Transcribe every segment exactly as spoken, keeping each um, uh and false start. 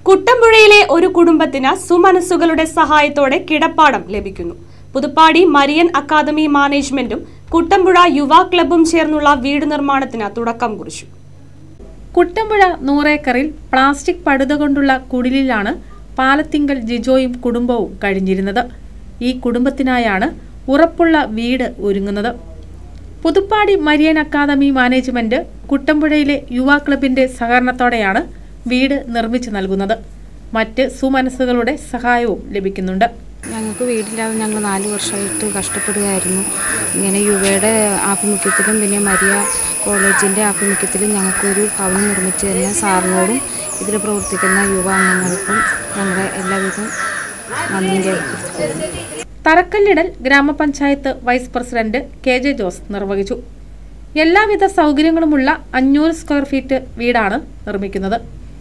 കുട്ടമ്പുഴയിലെ ഒരു കുടുംബത്തിന് സുമനസ്സുകളുടെ സഹായത്തോടെ കിടപ്പാടം ലഭിക്കുന്നു. പുതുപ്പാടി മരിയൻ അക്കാദമി മാനേജ്മെന്റും കുട്ടമ്പുഴ യുവാ ക്ലബ്ബും ചേർന്നുള്ള വീട് നിർമ്മാണത്തിന് തുടക്കം കുറിച്ചു. കുട്ടമ്പുഴ നൂറേക്കറിൽ പ്ലാസ്റ്റിക് പടുത കൊണ്ടുള്ള കുടിലിലാണ് പാലത്തിങ്കൽ ജിജോയും കുടുംബവും കഴിഞ്ഞിരുന്നത്. ഈ കുടുംബത്തിനായാണ് ഉറപ്പുള്ള വീട് ഒരുങ്ങുന്നത്. പുതുപ്പാടി മരിയൻ അക്കാദമി മാനേജ്മെന്റ് കുട്ടമ്പുഴയിലെ യുവാ ക്ലബിന്റെ സഹകരണത്തോടെയാണ് വീട് നിർമ്മിച്ചു നൽകുന്നത്. മറ്റ് സുമനസ്സുകളുടെ സഹായവും ലഭിക്കുന്നുണ്ട്. ഞങ്ങൾക്ക് വീടില്ലാതെ ഞങ്ങൾ നാല് വർഷമായിട്ട് കഷ്ടപ്പെടുകയായിരുന്നു. ഇങ്ങനെ യുവയുടെ ആഭിമുഖ്യത്തിലും പിന്നെ മരിയ കോളേജിൻ്റെ ആഭിമുഖ്യത്തിലും ഞങ്ങൾക്കൊരു ഭവനം നിർമ്മിച്ചു തരുന്ന സാറിനോടും ഇതിൽ പ്രവർത്തിക്കുന്ന യുവ അംഗങ്ങൾക്കും ഞങ്ങളുടെ എല്ലാവിധം നന്ദി രേഖപ്പെടുത്തുന്നു. തറക്കല്ലിടൽ grama panchayat vice president K J Jose നിർവഹിച്ചു. എല്ലാവിധ സൗകര്യങ്ങളുമുള്ള അഞ്ഞൂറ് സ്ക്വയർ ഫീറ്റ് വീടാണ് നിർമ്മിക്കുന്നത്.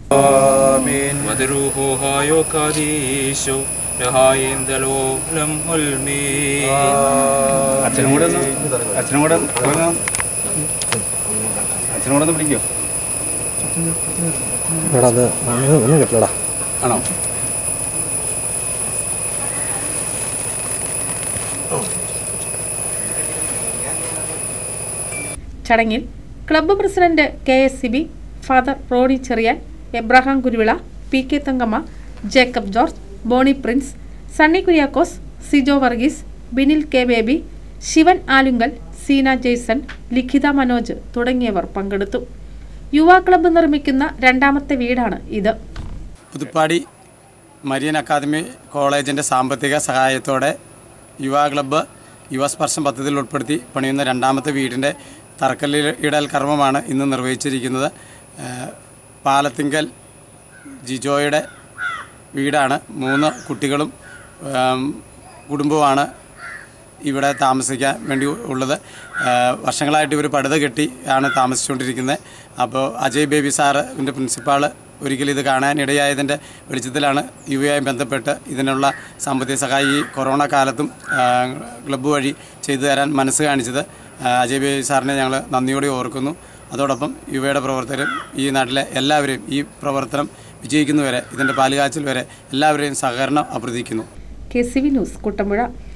ആണോ? ചടങ്ങിൽ club president K S C B, father Rony Cherian, Abraham Kuruvila, P K Thankamma, Jacob George, Bony Prince, Sunny Kuriakose, Sijo Varghese, Binil K Baby, Sivan Alunkal, Seena Jaison, Likhitha Manoj തുടങ്ങിയവർ പങ്കെടുത്തു. യുവാ ക്ലബ്ബ് നിർമ്മിക്കുന്ന രണ്ടാമത്തെ വീടാണ് ഇത്. പുതുപ്പാടി മരിയൻ അക്കാദമി കോളേജിൻ്റെ സാമ്പത്തിക സഹായത്തോടെ യുവാ ക്ലബ്ബ് യുവസ്പർശം പദ്ധതിയിൽ ഉൾപ്പെടുത്തി പണിയുന്ന രണ്ടാമത്തെ വീടിൻ്റെ തറക്കല്ലിടൽ കർമ്മമാണ് ഇന്ന് നിർവഹിച്ചിരിക്കുന്നത്. പാലത്തിങ്കൽ ജിജോയുടെ വീടാണ്. മൂന്ന് കുട്ടികളും കുടുംബവുമാണ് ഇവിടെ താമസിക്കാൻ വേണ്ടി ഉള്ളത്. വർഷങ്ങളായിട്ട് ഇവർ പടുത കെട്ടി ആണ് താമസിച്ചുകൊണ്ടിരിക്കുന്നത്. അപ്പോൾ അജയ് ബേബി സാറിൻ്റെ പ്രിൻസിപ്പാൾ ഒരിക്കലും ഇത് കാണാനിടയായതിൻ്റെ വെളിച്ചത്തിലാണ് യുവയുമായി ബന്ധപ്പെട്ട് ഇതിനുള്ള സാമ്പത്തിക സഹായം ഈ കൊറോണ കാലത്തും ക്ലബ്ബ് വഴി ചെയ്തു തരാൻ മനസ്സ് കാണിച്ചത്. അജയ് ബേബി സാറിനെ ഞങ്ങൾ നന്ദിയോടെ ഓർക്കുന്നു. അതോടൊപ്പം യുവയുടെ പ്രവർത്തകരും ഈ നാട്ടിലെ എല്ലാവരെയും ഈ പ്രവർത്തനം വിജയിക്കുന്നവരെ ഇതിൻ്റെ പാലുകാച്ചൽ വരെ എല്ലാവരെയും സഹകരണം അഭ്യർത്ഥിക്കുന്നു. K C V news Kuttampuzha.